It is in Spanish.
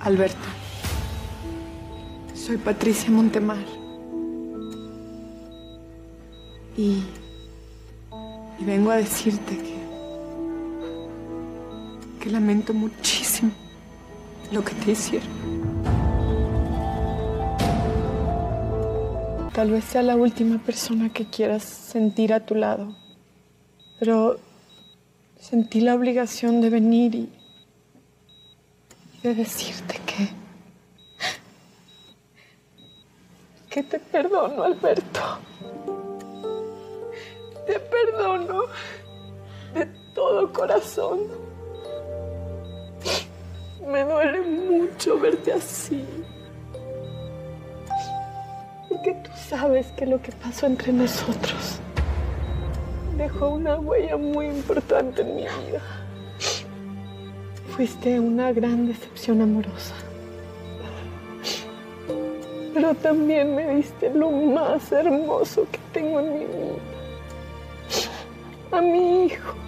Alberto, soy Patricia Montemar. Y vengo a decirte que lamento muchísimo lo que te hicieron. Tal vez sea la última persona que quieras sentir a tu lado, pero sentí la obligación de venir y de decirte que te perdono, Alberto. Te perdono de todo corazón. Me duele mucho verte así. Porque tú sabes que lo que pasó entre nosotros dejó una huella muy importante en mi vida. Fuiste una gran decepción amorosa. Pero también me diste lo más hermoso que tengo en mi vida. A mi hijo.